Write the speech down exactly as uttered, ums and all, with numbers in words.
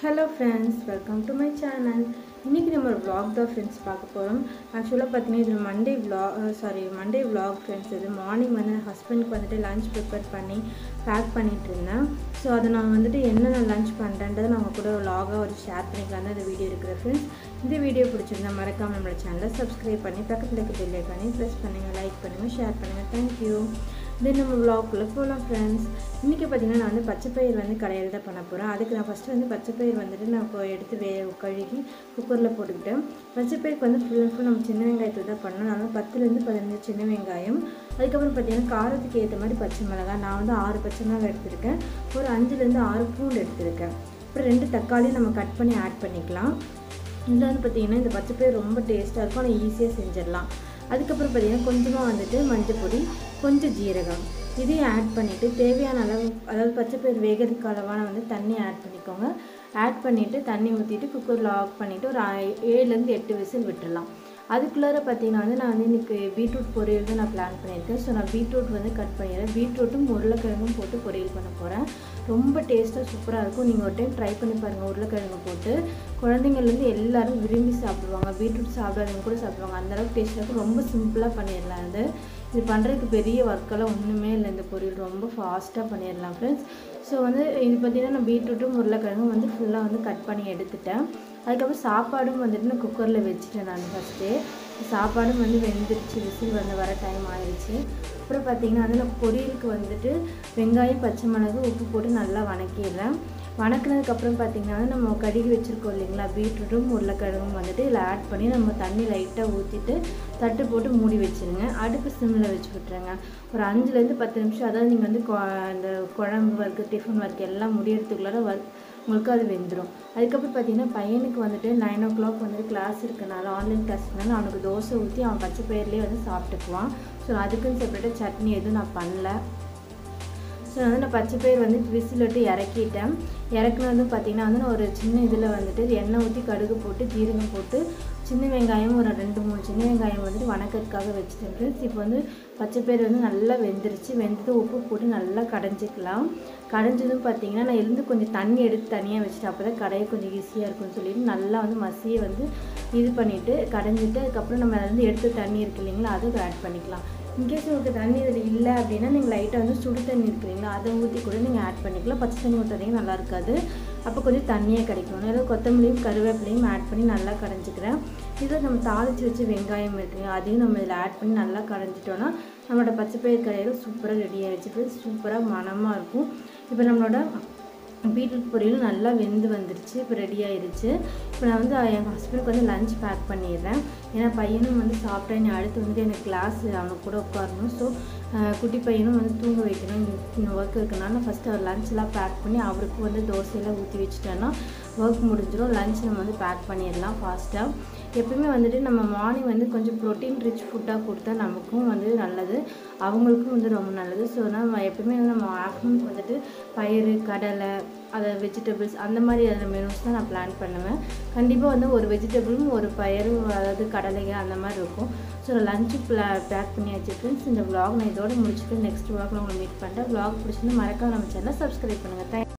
Hello friends, welcome to my channel. இன்னைக்கு நம்ம ஒரு vlog தான் friends பார்க்க போறோம். Actually பாத்தீங்கன்னா இது Monday vlog sorry Monday vlog friends. இது மார்னிங் வந்து ஹஸ்பண்டுக்கு வந்துட்டு லஞ்ச் ப்ரிப்பேர் பண்ணி பேக் பண்ணிட்டு இருந்தேன். சோ அத நான் வந்துட்டு என்ன லஞ்ச் பண்றேன்றதை நான் உங்க கூட vlog-ஆ ஒரு ஷேர் பண்ணிக்கலாம் இந்த வீடியோ இருக்குற friends. இந்த வீடியோ பிடிச்சிருந்தா மறக்காம நம்ம சேனலை subscribe பண்ணி பக்கத்துல இருக்க bell icon-ஐ press பண்ணுங்க, லைக் பண்ணுங்க, ஷேர் பண்ணுங்க. Thank you. Then நம்ம vlog-குள்ள போலாம் friends. இன்னைக்கு பாத்தீங்கன்னா நான் வந்து பச்சை பயிர் வந்து கடையில தான் பண்ண போறேன். அதுக்கு நான் ஃபர்ஸ்ட் வந்து பச்சை பயிர் வந்துட்டு நான் எடுத்து கழுகி குக்கர்ல போட்டுக்கிட்டேன். பச்சை பயிருக்கு வந்து ஃபுல் அண்ட் ஃபுல் நம்ம சின்ன வெங்காயத்தை தான் பண்ணணும். அதனால பத்து ல இருந்து பதினைந்து சின்ன வெங்காயம், அதுக்கு அப்புறம் பாத்தீங்கன்னா காரத்துக்கு ஏத்த மாதிரி பச்சை மிளகாய், நான் வந்து ஆறு பச்சை மிளகாய் எடுத்துர்க்கேன். ஒரு அஞ்சு ல இருந்து ஆறு பூண்டு எடுத்துர்க்கேன். அப்புறம் ரெண்டு தக்காளி நம்ம கட் பண்ணி ஆட் பண்ணிக்கலாம். இதுல வந்து பாத்தீங்கன்னா இந்த பச்சை பயிர் ரொம்ப டேஸ்டா இருக்கும். ஆனா ஈஸியா செஞ்சிரலாம். அதுக்கு அப்புறம் பாத்தீங்கன்னா கொஞ்சமா வந்துட்டு மஞ்சள் பொடி, கொஞ்சம் ஜீரகம் இதையும் ஆட் பண்ணிட்டு தேவையான அளவு, அதாவது பச்சை பயிர் வேகிறதுக்கு அளவான வந்து தண்ணி ஆட் பண்ணிக்கோங்க. ஆட் பண்ணிட்டு தண்ணி ஊத்திட்டு குக்கர்ல ஆஃப் பண்ணிட்டு ஒரு ஏழு ல இருந்து எட்டு விசில் விட்டுறலாம். அதுக்குள்ளார பாத்தீங்கன்னா வந்து நான் வந்து இன்னைக்கு பீட்ரூட் பொரியல் தான் நான் பிளான் பண்ணிருக்கேன். சோ நான் பீட்ரூட் வந்து கட் பண்ணிறேன். பீட்ரூட்டும் உருளைக்கிழங்கும் போட்டு பொரியல் பண்ண போறேன். ரொம்ப டேஸ்டா சூப்பரா இருக்கும். நீங்க ஒரு டைம் ட்ரை பண்ணி பாருங்க. உருளைக்கிழங்கு போட்டு குழந்தைகள் இருந்து எல்லாரும் விரும்பி சாப்பிடுவாங்க. பீட்ரூட் சாப்பிடாதவங்க கூட சாப்பிடுவாங்க. அந்த அளவுக்கு டேஸ்டா இருக்கும். ரொம்ப சிம்பிளா பண்ணிரலாம் இது. இது பண்றதுக்கு பெரிய வர்க் எல்லாம் ஒண்ணுமே இல்ல. இந்த பொரியல் ரொம்ப ஃபாஸ்டா பண்ணிரலாம் फ्रेंड्स. சோ வந்து இது பாத்தீங்கன்னா நான் பீட்ரூட்டும் உருளைக்கிழங்கும் வந்து ஃபுல்லா வந்து கட் பண்ணி எடுத்துட்டேன். அதுக்கு அப்புறம் சாப்பாடும் வந்துட்டு நான் குக்கர்ல வெச்சிட்டேன் நான் ஃபர்ஸ்ட். சாப்பாடும் வந்து வெந்திருச்சு. விசில் வந்து வர டைம் ஆயிருச்சு. அப்புறம் பாத்தீங்கன்னா அதுல பொரியலுக்கு வந்துட்டு வெங்காயம், பச்சை மிளகாய், உப்பு போட்டு நல்லா வதக்கிடுறேன். வதக்குனதுக்கு அப்புறம் பாத்தீங்கன்னா நம்ம கழுவி வெச்சிருக்கோம் இல்லீங்களா பீட்ரூட்டும் உருளைக்கிழங்கும் வந்துட்டு இதில ஆட் பண்ணி நம்ம தண்ணி லைட்டா ஊத்திட்டு தட்டு போட்டு மூடி வெச்சிருங்க. அடுப்பு சிம்ல வெச்சு விட்டுருங்க. ஒரு அஞ்சு ல இருந்து பத்து நிமிஷம், அதாவது நீங்க வந்து அந்த குழம்பு வர்க், டிஃபன் வர்க் எல்லாம் முடியறதுக்குள்ள உங்களுக்கு அது வெந்துரும். அதுக்கு அப்புறம் பாத்தீங்கன்னா பையனுக்கு வந்துட்டு nine o'clock வந்து கிளாஸ் இருக்கனால ஆன்லைன் கிளாஸ்னால அவனுக்கு தோசை ஊத்தி அவன் பச்சை பயிர்லயே வந்து சாப்பிட்டுக்குவான். சோ அதுக்கு செப்பரேட்டா சட்னி எதுவும் நான் பண்ணல. சோ வந்து நான் பச்சை பயிர் வந்து விசில் விட்டு இறக்கிட்டேன். இறக்குனதும் பாத்தீங்கன்னா வந்து ஒரு சின்ன இதுல வந்துட்டு எண்ணெய் ஊத்தி கடுகு போட்டு ஜீரகம் போட்டு சின்ன வெங்காயம் ஒரு ரெண்டு மூணு சின்ன வெங்காயம் வந்து வதக்கிறதுக்காக வெச்சிட்டேன் फ्रेंड्स. இப்போ வந்து பச்சை பயிர் வந்து நல்லா வெந்திருச்சு. வெந்தது உப்பு போட்டு நல்லா கடைஞ்சிக்கலாம். கடைஞ்சதும் பாத்தீங்கன்னா நான் இருந்து கொஞ்சம் தண்ணி எடுத்து தனியா வெச்சிட்டேன். அப்பதான் கடைய கொஞ்சம் ஈஸியா இருக்கும்னு சொல்லிட்டு நல்லா வந்து மசிய வந்து இது பண்ணிட்டு கடைஞ்சிட்டு அதுக்கு அப்புறம் நம்ம அதுல இருந்து எடுத்து தண்ணி இருக்கு இல்லீங்களா அதை ஆட் பண்ணிக்கலாம். இன்கேஸ் உங்களுக்கு தண்ணி இதுல இல்ல அப்படினா நீங்க லைட்டா வந்து சுடு தண்ணி இருக்குங்களா அதை ஊத்தி கூட நீங்க ஆட் பண்ணிக்கலாம். பச்சை தண்ணி ஊத்தாதீங்க, நல்லா இருக்காது. அப்ப கொஞ்சம் தண்ணியே கிடைக்கும். நான் கொத்தமல்லியும் கருவேப்பிலையும் ஆட் பண்ணி நல்லா கடைஞ்சிக்கிறேன். இத நம்ம தாளிச்சு வச்ச வெங்காயம் இருக்குங்க அதையும் நம்ம இதல ஆட் பண்ணி நல்லா கடைஞ்சிட்டோம்னா நம்மளோட பச்சை பயிர் கறியல் சூப்பரா ரெடி ஆயிடுச்சு. சூப்பரா மணமா இருக்கும். இப்போ நம்மளோட பீட்ரூட் பொரியல் நல்லா வெந்து வந்துருச்சு. இப்போ ரெடி ஆயிருச்சு. இப்போ நான் வந்து என் ஹஸ்பண்டுக்கு வந்து லஞ்ச் பேக் பண்ணிடுறேன். ஏன்னா பையனும் வந்து சாப்பிட்டா நீ அடுத்து வந்து எனக்கு கிளாஸ் அவனுக்கு கூட உட்காரணும். ஸோ குட்டி பையனும் வந்து தூங்க வைக்கணும். இந்த ஒர்க் இருக்குனால ஃபர்ஸ்ட் அவர் லஞ்ச்லாம் பேக் பண்ணி அவருக்கு வந்து தோசையெல்லாம் ஊற்றி வச்சுட்டேன்னா ஒர்க் முடிஞ்சிடும். லஞ்ச் நம்ம வந்து பேக் பண்ணிடலாம் ஃபாஸ்ட்டாக. எப்பவுமே வந்துட்டு நம்ம மார்னிங் வந்து கொஞ்சம் ப்ரோட்டீன் ரிச் ஃபுட்டாக கொடுத்தா நமக்கும் வந்து நல்லது, அவங்களுக்கும் வந்து ரொம்ப நல்லது. ஸோ நம்ம எப்பவுமே நம்ம ஆஃப்டர்நூன் வந்துட்டு பயிறு, கடலை, அதை வெஜிடபிள்ஸ் அந்த மாதிரி அந்த மெனூஸ் தான் நான் பிளான் பண்ணுவேன். கண்டிப்பாக வந்து ஒரு வெஜிடபிளும் ஒரு பயிரும், அதாவது கடலைங்க அந்த மாதிரி இருக்கும். ஸோ லஞ்சு பேக் பண்ணி வச்சுருக்கேன். இந்த vlog நான் இதோட முடிச்சுட்டு நெக்ஸ்ட் vlogல உங்களை மீட் பண்ணுறேன். vlog பிடிச்சிருந்து மறக்காம நம்ம சேனலை சப்ஸ்கிரைப் பண்ணுங்கள். தேங்க்